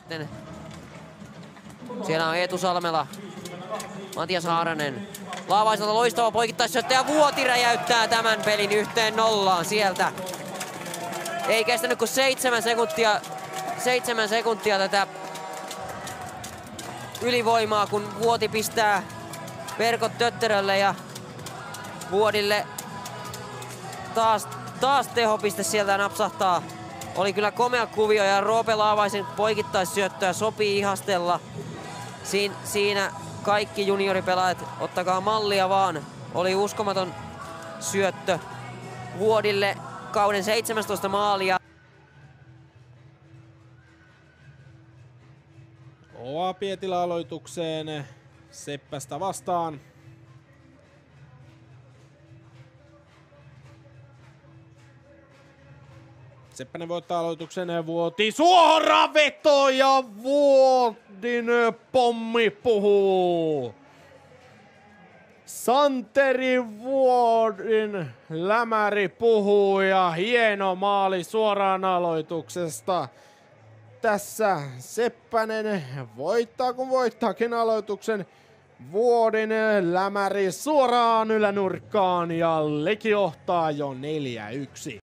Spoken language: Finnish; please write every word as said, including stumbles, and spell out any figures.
sitten. Siellä on Eetu Salmela. Matias Haaranen. Laavaiselta loistava poikittaisyöttö ja Vuoti räjäyttää tämän pelin yhteen nollaan sieltä. Ei kestänyt kuin seitsemän sekuntia, seitsemän sekuntia tätä ylivoimaa, kun Vuoti pistää verkot Tötterölle ja Vuodille taas, taas tehopiste sieltä napsahtaa. Oli kyllä komea kuvio ja Roope Laavaisen poikittaisyöttöä sopii ihastella. Siin, siinä kaikki junioripelaajat, ottakaa mallia vaan. Oli uskomaton syöttö Vuodille, kauden seitsemästoista maalia. Oa Pietilä aloitukseen Seppästä vastaan. Seppänen voittaa aloituksen, Vuoti suora veto ja Vuodin pommi puhuu. Santeri Vuodin lämäri puhuu ja hieno maali suoraan aloituksesta. Tässä Seppänen voittaa, kun voittaakin aloituksen. Vuodin lämäri suoraan ylänurkkaan ja Leki johtaa jo neljä yksi.